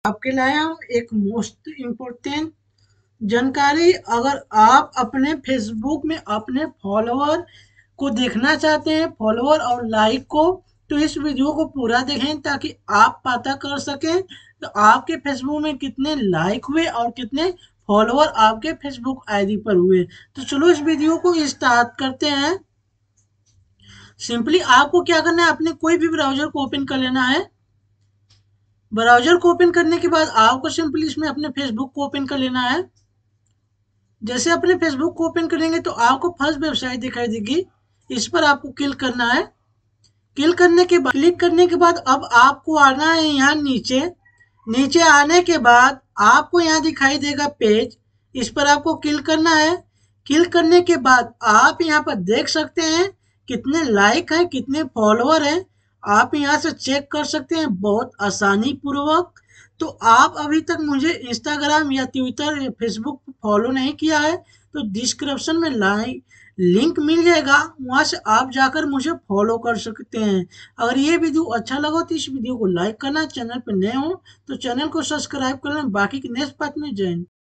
आपके लाया हूँ एक मोस्ट इम्पोर्टेंट जानकारी। अगर आप अपने फेसबुक में अपने फॉलोअर को देखना चाहते हैं, फॉलोअर और लाइक को, तो इस वीडियो को पूरा देखें ताकि आप पता कर सकें तो आपके फेसबुक में कितने लाइक हुए और कितने फॉलोअर आपके फेसबुक आईडी पर हुए। तो चलो इस वीडियो को स्टार्ट करते हैं। सिंपली आपको क्या करना है, अपने कोई भी ब्राउजर को ओपन कर लेना है। ब्राउजर को ओपन करने के बाद आपको सिंपली इसमें अपने फेसबुक को ओपन कर लेना है। जैसे अपने फेसबुक को ओपन करेंगे तो आपको फर्स्ट वेबसाइट दिखाई देगी, इस पर आपको क्लिक करना है। क्लिक करने के बाद अब आपको आना है यहाँ नीचे। नीचे आने के बाद आपको यहाँ दिखाई देगा पेज, इस पर आपको क्लिक करना है। क्लिक करने के बाद आप यहाँ पर देख सकते हैं कितने लाइक हैं, कितने फॉलोअर हैं। आप यहाँ से चेक कर सकते हैं बहुत आसानी पूर्वक। तो आप अभी तक मुझे इंस्टाग्राम या ट्विटर या फेसबुक फॉलो नहीं किया है तो डिस्क्रिप्शन में लिंक मिल जाएगा, वहां से आप जाकर मुझे फॉलो कर सकते हैं। अगर ये वीडियो अच्छा लगा तो इस वीडियो को लाइक करना, चैनल पर नए हो तो चैनल को सब्सक्राइब करना। बाकी के नेक्स्ट पार्ट में जय हिंद।